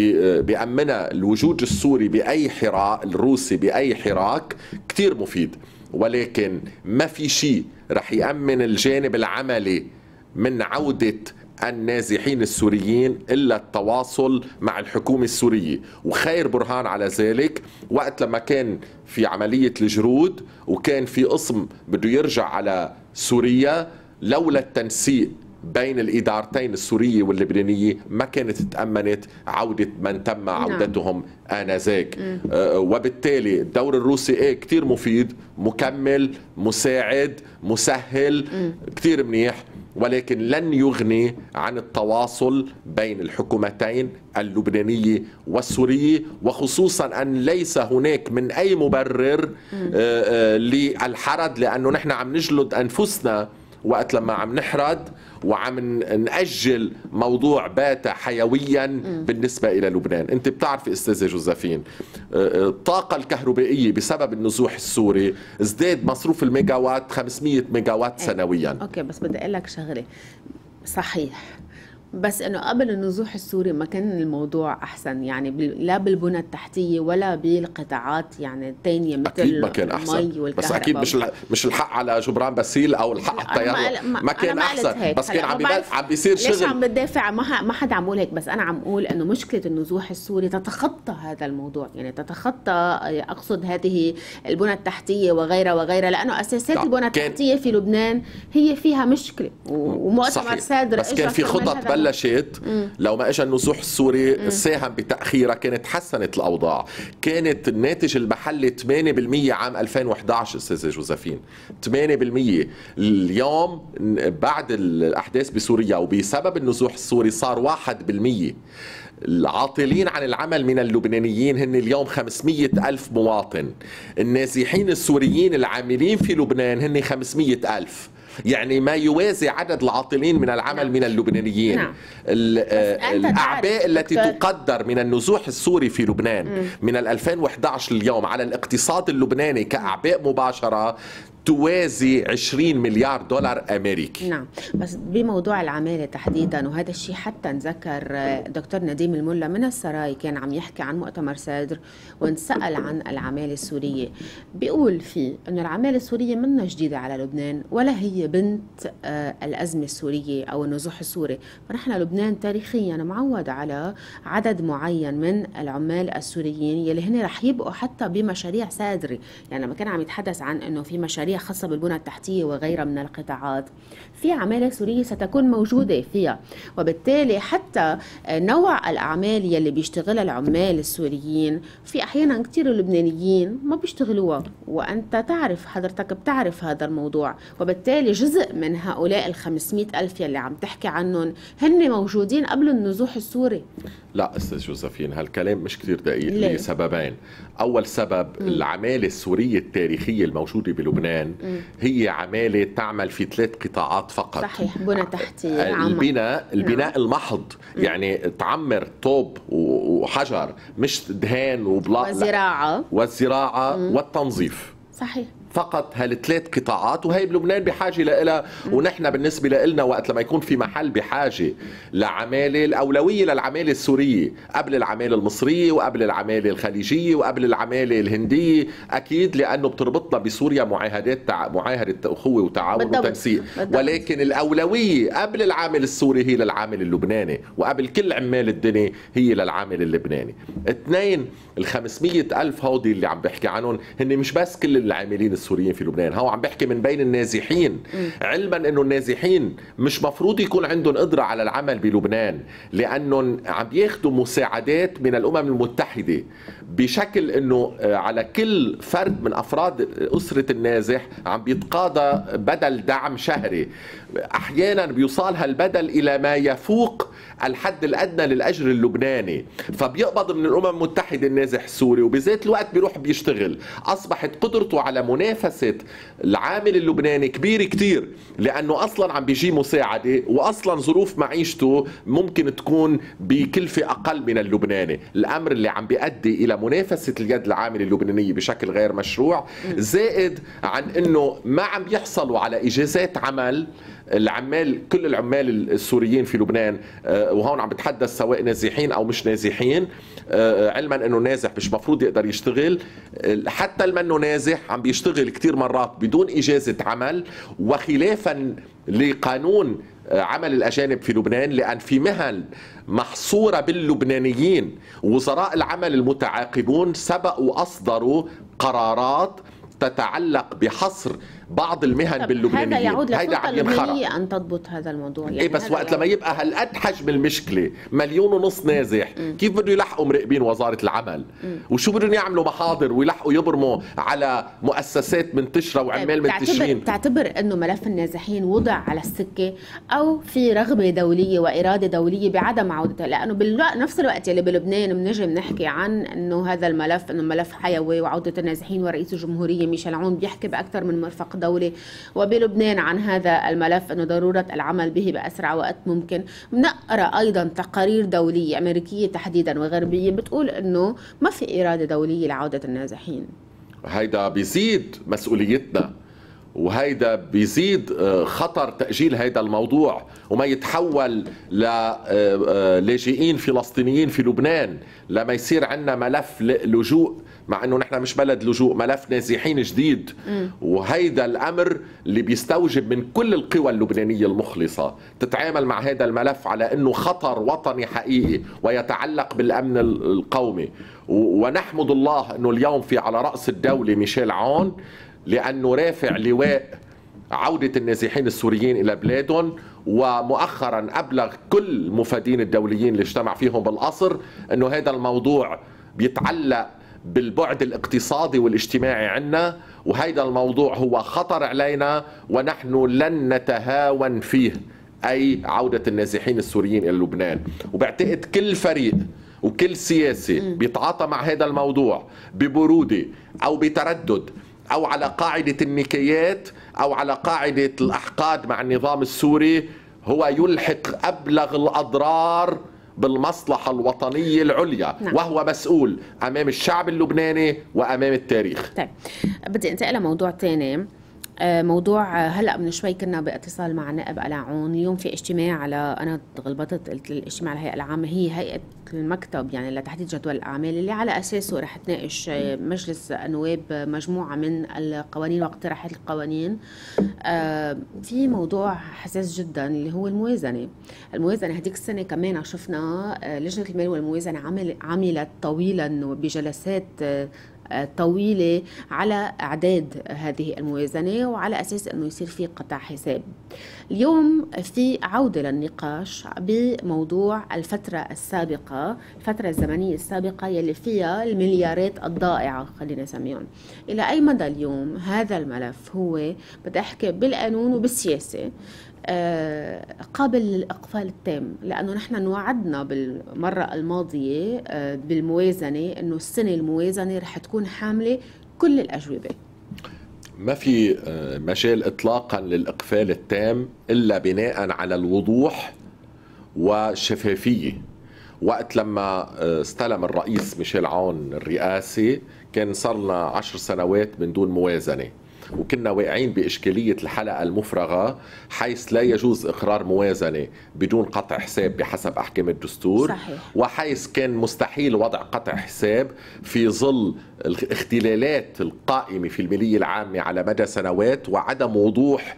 بأمنها الوجود السوري بأي حراك الروسي بأي حراك كتير مفيد، ولكن ما في شيء رح يأمن الجانب العملي من عودة النازحين السوريين إلا التواصل مع الحكومة السورية. وخير برهان على ذلك وقت لما كان في عملية الجرود وكان في قسم بده يرجع على سوريا، لولا التنسيق بين الإدارتين السورية واللبنانية ما كانت تأمنت عودة من تم عودتهم آنذاك. آه وبالتالي الدور الروسي ايه كتير مفيد، مكمل، مساعد، مسهل، كتير منيح، ولكن لن يغني عن التواصل بين الحكومتين اللبنانية والسورية، وخصوصا أن ليس هناك من أي مبرر للحرد، لأنه نحن عم نجلد أنفسنا وقت لما عم نحرد وعم نأجل موضوع بات حيويا بالنسبة إلى لبنان. أنت بتعرف أستاذة جوزفين، الطاقة الكهربائية بسبب النزوح السوري ازداد مصروف الميجاوات خمسمية ميجاوات سنويا. أوكي، بس بدي أقول لك شغلة صحيح، بس انه قبل النزوح السوري ما كان الموضوع احسن، يعني لا بالبنى التحتيه ولا بالقطاعات يعني الثانيه مثل اكيد ما كان احسن، بس اكيد مش مش الحق على جبران باسيل او الحق الطيار ما, ما كان احسن، بس كان عم عم بيصير شغل. ليش عم بدافع؟ ما ما حدا عم يقول هيك، بس انا عم اقول انه مشكله النزوح السوري تتخطى هذا الموضوع، يعني تتخطى اقصد هذه البنى التحتيه وغيرها وغيرها، لانه اساسات البنى التحتيه في لبنان هي فيها مشكله، ومؤتمر سادر بس كان في خطط بلشت. لو ما اجى النزوح السوري ساهم بتأخيرها كانت حسنت الأوضاع. كانت الناتج المحلي ثمانية بالمية عام ألفين وإحدى عشر أستاذة جوزفين، ثمانية بالمية. اليوم بعد الأحداث بسوريا وبسبب النزوح السوري صار واحد بالمية. العاطلين عن العمل من اللبنانيين هن اليوم خمسمية ألف مواطن. النازحين السوريين العاملين في لبنان هن خمسمية ألف، يعني ما يوازي عدد العاطلين من العمل نعم. من اللبنانيين. نعم. الأعباء التي دكتور. تقدر من النزوح السوري في لبنان م. من ألفين وإحدى عشر اليوم على الاقتصاد اللبناني كأعباء مباشرة توازي عشرين مليار دولار أمريكي. نعم، بس بموضوع العمالة تحديدا، وهذا الشيء حتى نذكر دكتور نديم الملا من السراي كان عم يحكي عن مؤتمر سادر ونسأل عن العمالة السورية، بيقول فيه أن العمالة السورية منا جديدة على لبنان ولا هي بنت الأزمة السورية أو النزوح السوري، فنحن لبنان تاريخيا معود على عدد معين من العمال السوريين يلي هن رح يبقوا حتى بمشاريع سادرة. يعني لما كان عم يتحدث عن أنه في مشاريع خاصة بالبنى التحتية وغيرها من القطاعات، في عمالة سورية ستكون موجودة فيها، وبالتالي حتى نوع الأعمال يلي بيشتغلها العمال السوريين في أحيانا كتير اللبنانيين ما بيشتغلوها، وأنت تعرف حضرتك بتعرف هذا الموضوع، وبالتالي جزء من هؤلاء الخمسمية ألف يلي عم تحكي عنهم هن موجودين قبل النزوح السوري. لا أستاذ جوزفين، هالكلام مش كتير دقيق لسببين. أول سبب م. العمالة السورية التاريخية الموجودة بلبنان م. هي عمالة تعمل في ثلاث قطاعات فقط. صحيح، بنى تحتية، البناء البناء نعم. المحض، م. يعني تعمر طوب وحجر، مش دهان وبلاط، والزراعة والزراعة م. والتنظيف. صحيح، فقط هالثلاث قطاعات، وهي بلبنان بحاجة لها. ونحن بالنسبة لنا وقت لما يكون في محل بحاجة لعمالة، الأولوية للعمالة السورية قبل العمالة المصرية وقبل العمالة الخليجية وقبل العمالة الهندية، أكيد لأنه بتربطنا بسوريا معاهدات تع... معاهدة أخوة وتعاون وتنسيق، ولكن الأولوية قبل العامل السوري هي للعامل اللبناني، وقبل كل عمال الدنيا هي للعامل اللبناني. اثنين، الخمسمية ألف هودي اللي عم بحكي عنهم هن مش بس كل العاملين السوريين في لبنان، هو عم بحكي من بين النازحين، علما انه النازحين مش مفروض يكون عندهم قدرة على العمل بلبنان، لانهم عم بياخذوا مساعدات من الامم المتحدة بشكل انه على كل فرد من افراد اسرة النازح عم بيتقاضى بدل دعم شهري، احيانا بيوصل هالبدل الى ما يفوق الحد الادنى للاجر اللبناني، فبيقبض من الامم المتحدة النازح السوري، وبذات الوقت بيروح بيشتغل. اصبحت قدرته على منافسة العامل اللبناني كبير كتير، لأنه أصلا عم بيجي مساعدة، وأصلا ظروف معيشته ممكن تكون بكلفة أقل من اللبناني، الأمر اللي عم بيؤدي إلى منافسة اليد العامل اللبنانية بشكل غير مشروع، زائد عن أنه ما عم بيحصلوا على إجازات عمل العمال، كل العمال السوريين في لبنان، وهون عم بتحدث سواء نازحين أو مش نازحين، علما أنه نازح مش مفروض يقدر يشتغل، حتى المنه نازح عم بيشتغل كتير مرات بدون إجازة عمل، وخلافا لقانون عمل الأجانب في لبنان، لأن في مهن محصورة باللبنانيين. وزراء العمل المتعاقبون سبقوا أصدروا قرارات تتعلق بحصر بعض المهن باللبنانيين. هذا يعود للسلطة اللبنانية أن تضبط هذا الموضوع. يعني إيه بس وقت لما يبقى هالقد حجم المشكلة مليون ونص نازح، م. كيف بده يلحقوا مراقبين وزارة العمل؟ م. وشو بدهم يعملوا محاضر ويلحقوا يبرموا على مؤسسات منتشرة وعمال منتشرين؟ تعتبر أنه ملف النازحين وضع على السكة أو في رغبة دولية وإرادة دولية بعدم عودته؟ لأنه بنفس الوقت اللي بلبنان بنجي بنحكي عن أنه هذا الملف أنه ملف حيوي وعودة النازحين، ورئيس الجمهورية ميشيل عون بيحكي بأكثر من مرفق دولي وبلبنان عن هذا الملف أنه ضرورة العمل به بأسرع وقت ممكن. بنقرأ أيضا تقارير دولية أمريكية تحديدا وغربية بتقول أنه ما في إرادة دولية لعودة النازحين. هيدا بيزيد مسؤوليتنا، وهيدا بيزيد خطر تأجيل هيدا الموضوع وما يتحول للاجئين فلسطينيين في لبنان، لما يصير عندنا ملف لجوء، مع انه نحن مش بلد لجوء، ملف نازحين جديد. م. وهيدا الامر اللي بيستوجب من كل القوى اللبنانيه المخلصه تتعامل مع هذا الملف على انه خطر وطني حقيقي ويتعلق بالامن القومي. ونحمد الله انه اليوم في على راس الدوله ميشيل عون، لانه رافع لواء عودة النازحين السوريين إلى بلادهم، ومؤخرا أبلغ كل المفادين الدوليين اللي اجتمع فيهم بالقصر أنه هذا الموضوع بيتعلق بالبعد الاقتصادي والاجتماعي عنا، وهذا الموضوع هو خطر علينا ونحن لن نتهاون فيه، أي عودة النازحين السوريين إلى لبنان. وبعتقد كل فريق وكل سياسي بيتعاطى مع هذا الموضوع ببرودة أو بتردد أو على قاعدة النكايات أو على قاعدة الأحقاد مع النظام السوري، هو يلحق أبلغ الأضرار بالمصلحة الوطنية العليا. نعم. وهو مسؤول أمام الشعب اللبناني وأمام التاريخ. طيب بدي انتقل لموضوع تاني، موضوع هلا من شوي كنا باتصال مع النائب قلعون. اليوم في اجتماع على، انا غلبطت قلت الاجتماع الهيئه العامه، هي هيئه المكتب يعني لتحديد جدول الاعمال اللي على اساسه رح تناقش مجلس النواب مجموعه من القوانين واقتراحات القوانين. في موضوع حساس جدا اللي هو الموازنه. الموازنه هذيك السنه كمان شفنا لجنه المال والموازنه عملت طويلا بجلسات طويلة على إعداد هذه الموازنة وعلى أساس أنه يصير في قطع حساب. اليوم في عودة للنقاش بموضوع الفترة السابقة، الفترة الزمنية السابقة يلي فيها المليارات الضائعة خلينا نسميهم. إلى أي مدى اليوم هذا الملف هو بدي أحكي بالقانون وبالسياسة قابل للإقفال التام؟ لأنه نحن نوعدنا بالمرة الماضية بالموازنة أنه السنة الموازنة رح تكون حاملة كل الأجوبة. ما في مجال إطلاقا للإقفال التام إلا بناء على الوضوح والشفافية. وقت لما استلم الرئيس ميشيل عون الرئاسة كان صار لنا عشر سنوات من دون موازنة، وكنا واقعين بإشكالية الحلقة المفرغة، حيث لا يجوز إقرار موازنة بدون قطع حساب بحسب أحكام الدستور. صحيح. وحيث كان مستحيل وضع قطع حساب في ظل الاختلالات القائمة في المالية العامة على مدى سنوات وعدم وضوح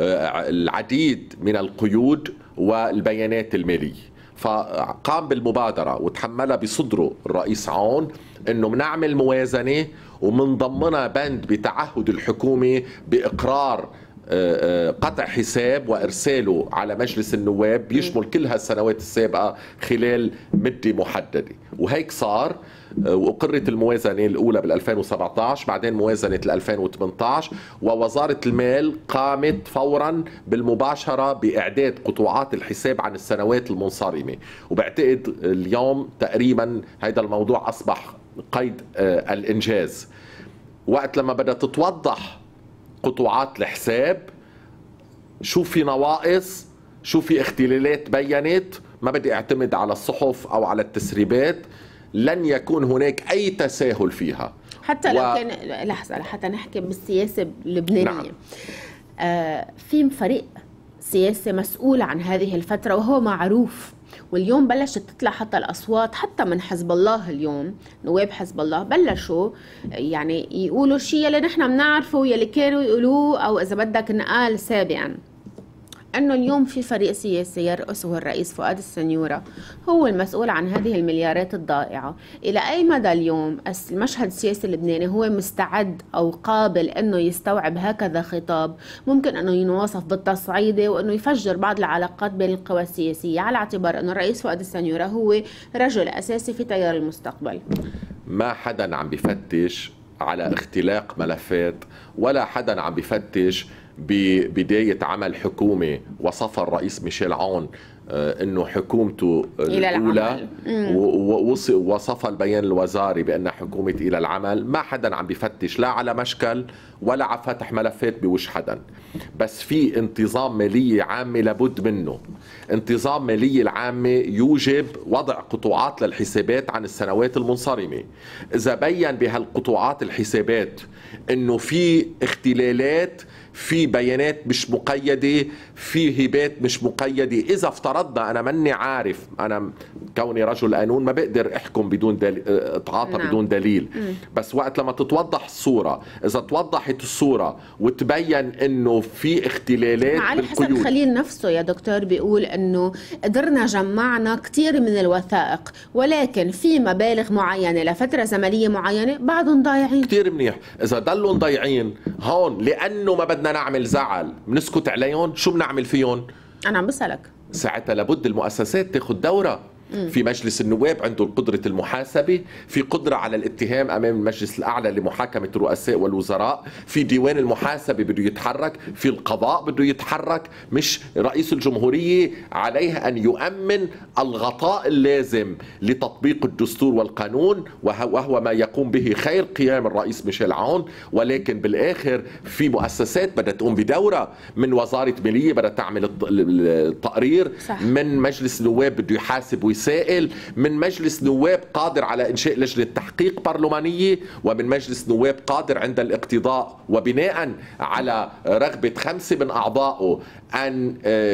العديد من القيود والبيانات المالية. فقام بالمبادرة وتحملها بصدره الرئيس عون أنه منعمل موازنة ومن ضمنها بند بتعهد الحكومة بإقرار قطع حساب وإرساله على مجلس النواب بيشمل كل هالسنوات السابقة خلال مدة محددة. وهيك صار، وأقرت الموازنة الأولى بالألفين وسبعة عشر، بعدين موازنة الألفين وثمانية عشر، ووزارة المال قامت فورا بالمباشرة بإعداد قطوعات الحساب عن السنوات المنصرمة. وبعتقد اليوم تقريبا هذا الموضوع أصبح قيد الإنجاز. وقت لما بدأت تتوضح قطوعات الحساب، شو في نواقص، شو في اختلالات بينت، ما بدي اعتمد على الصحف أو على التسريبات، لن يكون هناك أي تساهل فيها. حتى و... لو كان لحظة حتى نحكي بالسياسة اللبنانية. نعم. آه في فريق سياسي مسؤول عن هذه الفترة وهو معروف، واليوم بلشت تطلع حتى الأصوات حتى من حزب الله. اليوم نواب حزب الله بلشوا يعني يقولوا شيء اللي نحن بنعرفه يلي كانوا يقولوه أو إذا بدك نقال سابقا. أنه اليوم في فريق سياسي يرأسه الرئيس فؤاد السنيورة هو المسؤول عن هذه المليارات الضائعة. إلى أي مدى اليوم المشهد السياسي اللبناني هو مستعد أو قابل أنه يستوعب هكذا خطاب ممكن أنه ينوصف بالتصعيدي وأنه يفجر بعض العلاقات بين القوى السياسية، على اعتبار أنه الرئيس فؤاد السنيورة هو رجل أساسي في تيار المستقبل؟ ما حدا عم بفتش على اختلاق ملفات، ولا حدا عم بفتش ببداية عمل حكومة وصف الرئيس ميشيل عون انه حكومته الاولى ووصف البيان الوزاري بان حكومه الى العمل. ما حدا عم بفتش لا على مشكل ولا على فتح ملفات بوش حدا، بس في انتظام ماليه عامه لابد منه. انتظام ماليه العامه يوجب وضع قطوعات للحسابات عن السنوات المنصرمه. اذا بين بهالقطوعات الحسابات انه في اختلالات، في بيانات مش مقيدة، في هبات مش مقيدة، إذا افترضنا أنا مني عارف، أنا كوني رجل قانون ما بقدر أحكم بدون دليل، أتعاطى نعم. بدون دليل، مم. بس وقت لما تتوضح الصورة، إذا توضحت الصورة وتبين إنه في اختلالات على حسب خليل نفسه يا دكتور بيقول إنه قدرنا جمعنا كتير من الوثائق، ولكن في مبالغ معينة لفترة زمنية معينة بعدهم ضايعين. كتير منيح، إذا ضلوا ضايعين هون لأنه ما بدنا نعمل زعل بنسكت عليهم، شو بنعمل فيهم؟ أنا عم بسألك. ساعتها لابد المؤسسات تاخذ دورة. في مجلس النواب عنده قدرة المحاسبة، في قدرة على الاتهام أمام المجلس الأعلى لمحاكمة الرؤساء والوزراء، في ديوان المحاسبة بده يتحرك، في القضاء بده يتحرك. مش رئيس الجمهورية عليه أن يؤمن الغطاء اللازم لتطبيق الدستور والقانون، وهو ما يقوم به خير قيام الرئيس ميشيل عون. ولكن بالآخر في مؤسسات بدها تقوم بدورة، من وزارة مالية بدها تعمل التقرير، صح. من مجلس النواب بده يحاسب ويسائل، من مجلس نواب قادر على إنشاء لجنة تحقيق برلمانية، ومن مجلس نواب قادر عند الاقتضاء وبناء على رغبة خمسة من أعضائه أن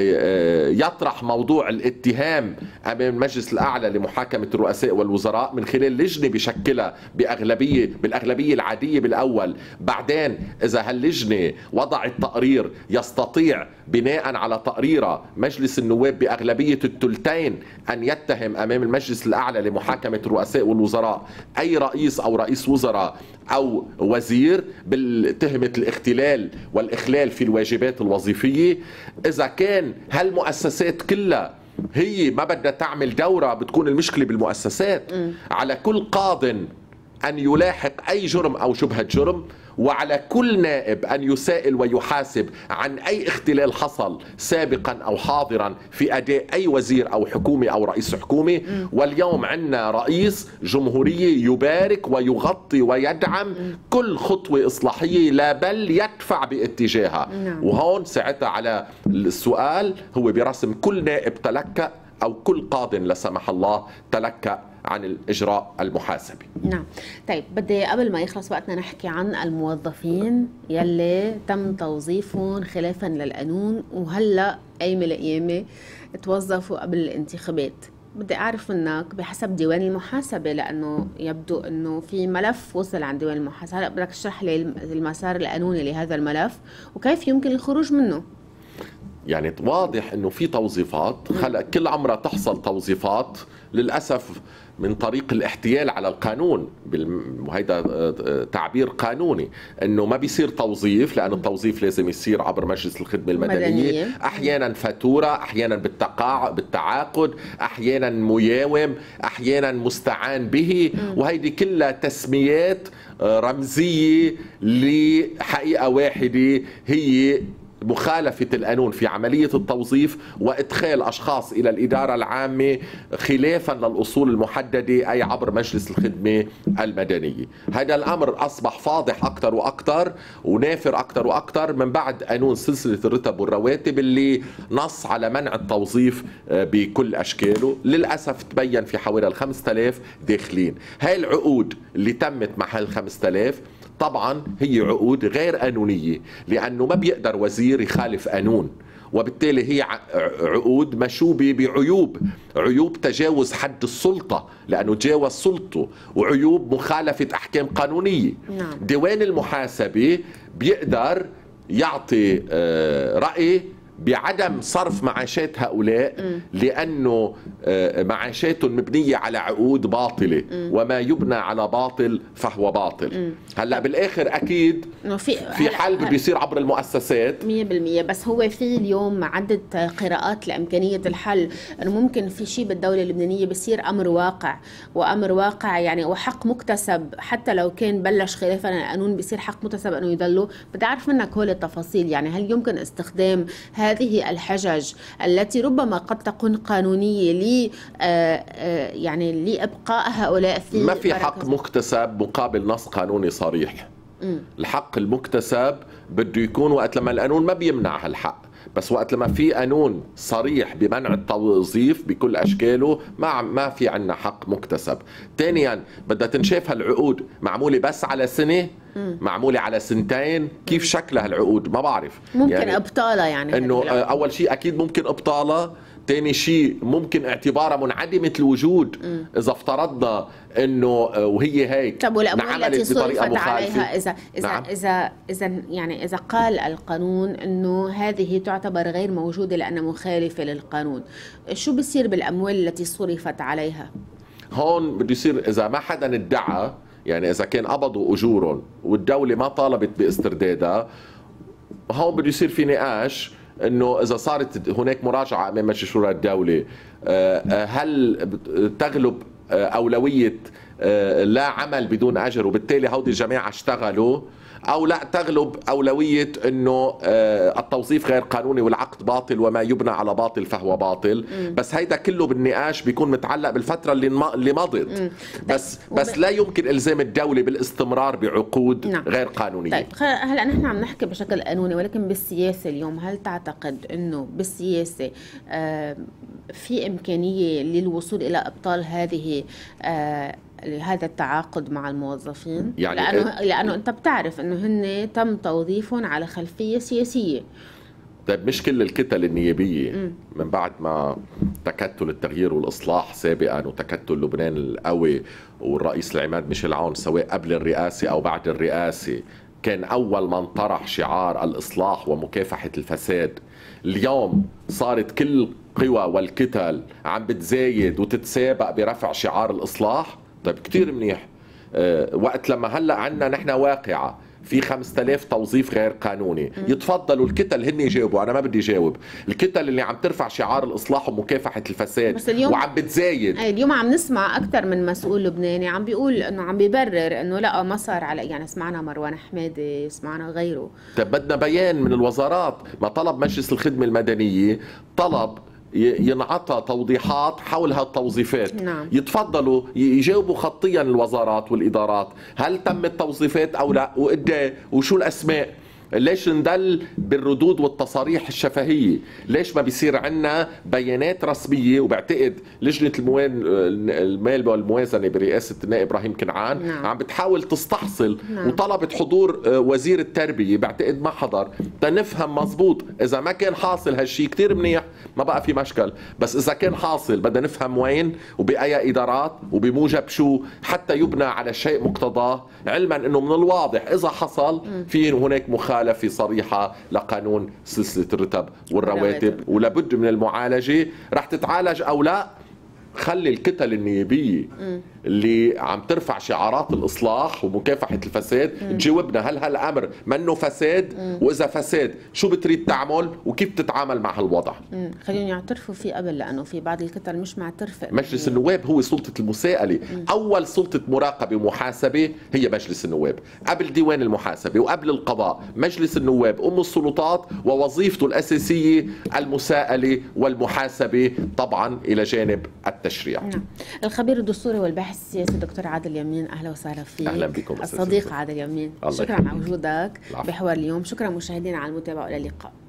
يطرح موضوع الاتهام أمام المجلس الأعلى لمحاكمة الرؤساء والوزراء من خلال لجنة بشكلها بأغلبية بالأغلبية العادية بالأول. بعدين إذا هاللجنة وضعت تقرير يستطيع بناء على تقريرها مجلس النواب بأغلبية الثلثين أن يتهم أمام المجلس الأعلى لمحاكمة الرؤساء والوزراء أي رئيس أو رئيس وزراء أو وزير بتهمة الاختلال والإخلال في الواجبات الوظيفية. إذا كان هالمؤسسات كلها هي ما بدها تعمل دورة، بتكون المشكلة بالمؤسسات. م. على كل قاض أن يلاحق أي جرم أو شبهة جرم، وعلى كل نائب أن يسائل ويحاسب عن أي اختلال حصل سابقا أو حاضرا في أداء أي وزير أو حكومة أو رئيس حكومة. م. واليوم عندنا رئيس جمهورية يبارك ويغطي ويدعم م. كل خطوة إصلاحية، لا بل يدفع باتجاهها. م. وهون ساعتها على السؤال هو برسم كل نائب تلكأ أو كل قاض لا سمح الله تلكأ عن الإجراء المحاسبي. نعم. طيب بدي قبل ما يخلص وقتنا نحكي عن الموظفين يلي تم توظيفهم خلافا للقانون وهلأ قايمة القيامة توظفوا قبل الانتخابات. بدي أعرف منك بحسب ديوان المحاسبة، لأنه يبدو أنه في ملف وصل عند ديوان المحاسبة، هلأ بدك تشرح لي المسار القانوني لهذا الملف وكيف يمكن الخروج منه. يعني واضح انه في توظيفات خلق كل عمرها تحصل توظيفات للاسف من طريق الاحتيال على القانون، وهيدا تعبير قانوني انه ما بيصير توظيف لانه التوظيف لازم يصير عبر مجلس الخدمه المدنيه، مدنية. احيانا فاتوره، احيانا بالتقاع بالتعاقد، احيانا مياوم، احيانا مستعان به، وهيدي كلها تسميات رمزيه لحقيقه واحده هي مخالفة القانون في عملية التوظيف وإدخال أشخاص إلى الإدارة العامة خلافا للأصول المحددة أي عبر مجلس الخدمة المدنية. هذا الأمر أصبح فاضح أكثر وأكثر ونافر أكثر وأكثر من بعد قانون سلسلة الرتب والرواتب اللي نص على منع التوظيف بكل أشكاله. للأسف تبين في حوالي الخمسة آلاف داخلين. هاي العقود اللي تمت مع هالخمسة آلاف طبعا هي عقود غير قانونية، لأنه ما بيقدر وزير يخالف قانون، وبالتالي هي عقود مشوبة بعيوب، عيوب تجاوز حد السلطة لأنه تجاوز سلطته، وعيوب مخالفة أحكام قانونية. نعم. ديوان المحاسبة بيقدر يعطي رأي بعدم صرف معاشات هؤلاء م. لأنه معاشاتهم مبنية على عقود باطلة م. وما يبنى على باطل فهو باطل. م. هلا بالآخر أكيد في, في حل بده يصير عبر المؤسسات مية بالمية، بس هو في اليوم عدة قراءات لإمكانية الحل، أنه ممكن في شيء بالدولة اللبنانية بصير أمر واقع، وأمر واقع يعني وحق مكتسب، حتى لو كان بلش خلافا القانون بصير حق مكتسب أنه يضلوا. بدي أعرف منك هول التفاصيل، يعني هل يمكن استخدام هذه الحجج التي ربما قد تكون قانونية ل يعني لإبقاء هؤلاء في ما في حق مكتسب مقابل نص قانوني صريح. م. الحق المكتسب بده يكون وقت لما القانون ما بيمنع هالحق، بس وقت لما في قانون صريح بمنع التوظيف بكل اشكاله ما ما في عندنا حق مكتسب. ثانيا بدها تنشاف هالعقود معموله بس على سنه، معموله على سنتين، كيف شكلها العقود ما بعرف. ممكن يعني ابطالها، يعني انه اول شيء اكيد ممكن ابطالها، ثاني شيء ممكن اعتبارها منعدمة الوجود م. إذا افترضنا إنه وهي هيك. طب والأموال التي صرفت عليها إذا إذا نعم. إذا إذا يعني إذا قال القانون إنه هذه تعتبر غير موجودة لأنها مخالفة للقانون، شو بصير بالأموال التي صرفت عليها؟ هون بده يصير إذا ما حدا ادعى، يعني إذا كان قبضوا أجورهم والدولة ما طالبت باستردادها، هون بده يصير في نقاش انه اذا صارت هناك مراجعه امام مجلس شورى الدوله، هل تغلب اولويه لا عمل بدون اجر وبالتالي هودي الجماعه اشتغلوا، او لا تغلب اولويه انه التوظيف غير قانوني والعقد باطل وما يبنى على باطل فهو باطل. م. بس هيدا كله بالنقاش بيكون متعلق بالفتره اللي اللي مضت. م. بس طيب. بس لا يمكن الزام الدوله بالاستمرار بعقود نعم. غير قانونيه. طيب هلا نحن عم نحكي بشكل قانوني، ولكن بالسياسه اليوم هل تعتقد انه بالسياسه آه في امكانيه للوصول الى ابطال هذه آه لهذا التعاقد مع الموظفين؟ يعني لأنه, لأنه أنت بتعرف أنه هن تم توظيفهم على خلفية سياسية. طيب مش كل الكتل النيابية م. من بعد ما تكتل التغيير والإصلاح سابقا وتكتل لبنان القوي والرئيس العماد ميشيل عون سواء قبل الرئاسة أو بعد الرئاسة كان أول من طرح شعار الإصلاح ومكافحة الفساد. اليوم صارت كل قوى والكتل عم بتزايد وتتسابق برفع شعار الإصلاح. طيب كتير منيح. أه وقت لما هلا عندنا نحن واقعه في خمسة آلاف توظيف غير قانوني، يتفضلوا الكتل هن يجاوبوا، انا ما بدي جاوب. الكتل اللي عم ترفع شعار الاصلاح ومكافحه الفساد وعم بتزايد. اليوم عم نسمع اكثر من مسؤول لبناني عم بيقول انه عم بيبرر انه لا ما صار على، يعني سمعنا مروان حمادي، سمعنا غيره. طيب بدنا بيان من الوزارات. ما طلب مجلس الخدمه المدنيه، طلب ينعطى توضيحات حول هالتوظيفات. نعم. يتفضلوا يجاوبوا خطيا الوزارات والإدارات، هل تم التوظيفات أو لا، وقد وشو الأسماء. ليش ندل بالردود والتصاريح الشفهية؟ ليش ما بيصير عنا بيانات رسمية؟ وبعتقد لجنة الموان المال والموازنة برئاسة النائب إبراهيم كنعان نعم. عم بتحاول تستحصل نعم. وطلبت حضور وزير التربية، بعتقد ما حضر، تنفهم مزبوط. إذا ما كان حاصل هالشي كتير منيح، ما بقى في مشكل، بس إذا كان حاصل بدنا نفهم وين وبأي إدارات وبموجب شو حتى يبنى على شيء مقتضاه، علما أنه من الواضح إذا حصل في هناك مخالفة في صريحة لقانون سلسلة الرتب والرواتب، ولابد من المعالجة. رح تتعالج أو لا، خلي الكتل النيابية اللي عم ترفع شعارات الإصلاح ومكافحة الفساد م. تجاوبنا، هل هالأمر منه فساد؟ م. وإذا فساد شو بتريد تعمل وكيف تتعامل مع هالوضع؟ م. خلينا يعترفوا فيه قبل، لأنه في بعض الكتل مش معترفة. مجلس النواب هو سلطة المساءلة. م. أول سلطة مراقبة ومحاسبة هي مجلس النواب، قبل ديوان المحاسبة وقبل القضاء. مجلس النواب أم السلطات ووظيفته الأساسية المساءلة والمحاسبة، طبعا إلى جانب التشريع. نعم. الخبير الدستوري والباحث السياسي الدكتور عادل يمين، اهلا وسهلا فيك. اهلا بكم الصديق عادل يمين، شكرا على وجودك بحوار اليوم. شكرا مشاهدينا على المتابعه والى اللقاء.